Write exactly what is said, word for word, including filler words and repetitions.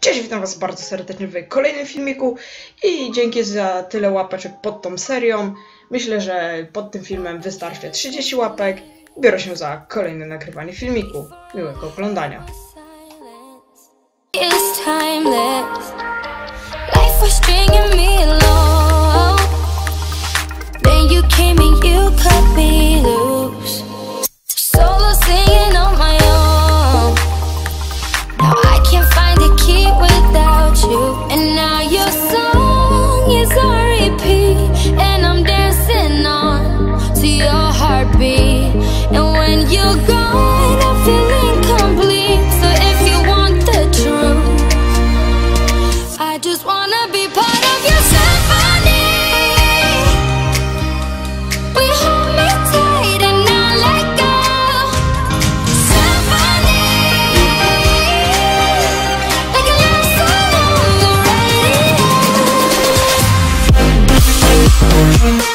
Cześć, witam was bardzo serdecznie w kolejnym filmiku i dzięki za tyle łapeczek pod tą serią. Myślę, że pod tym filmem wystarczy trzydzieści łapek. Biorę się za kolejne nagrywanie filmiku. Miłego oglądania. And now your song is on repeat, and I'm dancing on to your heartbeat. And when you're gone, I feel incomplete. So if you want the truth, I just wanna be part of your symphony. We hold me tight and not let go. Symphony, like a love song on the radio.